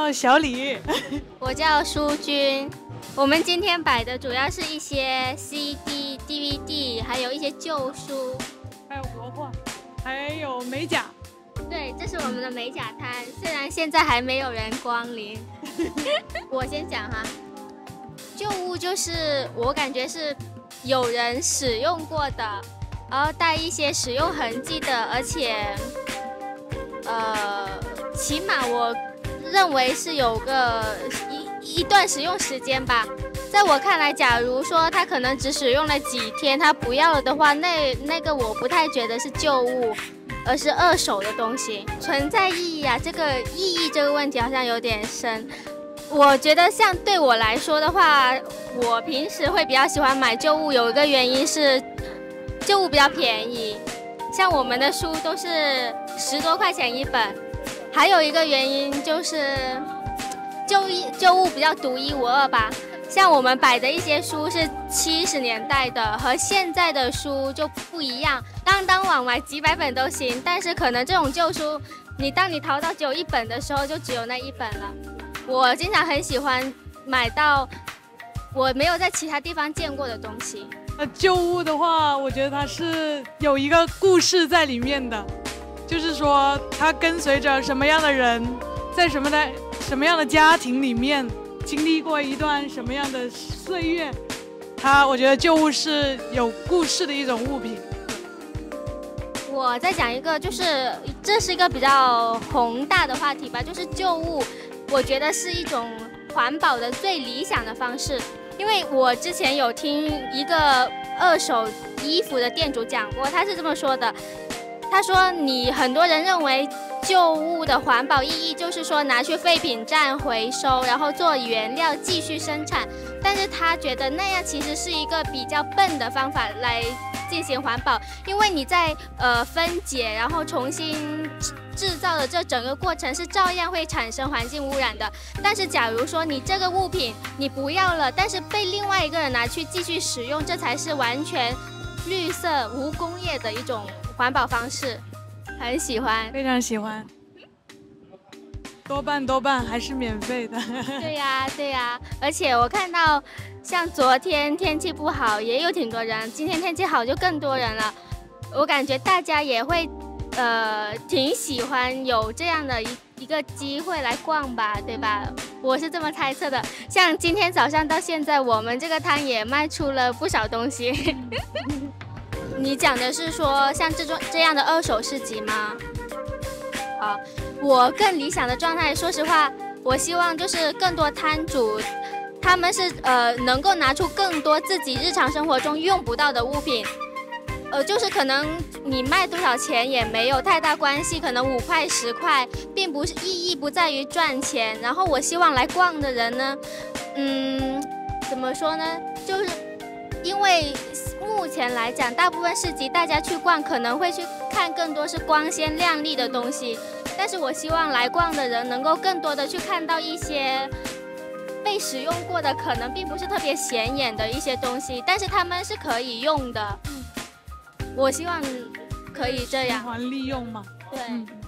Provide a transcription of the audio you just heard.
叫小李， 我叫舒君。我们今天摆的主要是一些 CD、DVD， 还有一些旧书， 还有国画，还有美甲。 对，这是我们的美甲摊，虽然现在还没有人光临。我先讲哈，旧物就是我感觉是有人使用过的，然后带一些使用痕迹的，而且起码我认为是有个一段使用时间吧。在我看来，假如说他可能只使用了几天，他不要了的话，那个我不太觉得是旧物，而是二手的东西。存在意义啊，这个意义这个问题好像有点深。我觉得像对我来说的话，我平时会比较喜欢买旧物，有一个原因是旧物比较便宜，像我们的书都是10多块钱一本。还有一个原因就是旧物比较独一无二吧。像我们摆的一些书是70年代的，和现在的书就不一样。当网买几百本都行，但是可能这种旧书，当你淘到只有1本的时候，就只有那1本了。我经常很喜欢买到我没有在其他地方见过的东西。 旧物的话，我觉得它是有一个故事在里面的，就是说它跟随着什么样的人，在什么样的家庭里面。经历过一段什么样的岁月，我觉得旧物是有故事的一种物品。 我再讲一个，就是这是一个比较宏大的话题吧，就是旧物，我觉得是一种环保的最理想的方式。因为我之前有听一个二手衣服的店主讲过，他是这么说的，他说很多人认为旧物的环保意义就是说拿去废品站回收，然后做原料继续生产，但是他觉得那样其实是一个比较笨的方法来进行环保，因为你在分解然后重新制造的这整个过程是照样会产生环境污染的。但是假如说你这个物品你不要了，但是被另外一个人拿去继续使用，这才是完全绿色无工业的一种环保方式。很喜欢， 非常喜欢，多半还是免费的。 对呀，而且我看到像昨天天气不好也有挺多人，今天天气好就更多人了。我感觉大家也会挺喜欢有这样的一个机会来逛吧，对吧？我是这么猜测的。像今天早上到现在，我们这个摊也卖出了不少东西。你讲的是说像这样的二手市集吗？好，我更理想的状态，说实话，我希望就是更多摊主，他们是能够拿出更多自己日常生活中用不到的物品，就是可能你卖多少钱也没有太大关系，可能5块10块，并不是意义不在于赚钱。然后我希望来逛的人呢，怎么说呢？就是因为目前来讲，大部分市集大家去逛可能会去看更多是光鲜亮丽的东西，但是我希望来逛的人能够更多的去看到一些被使用过的，可能并不是特别显眼的一些东西，但是他们是可以用的。我希望可以这样， 循环利用嘛。 对。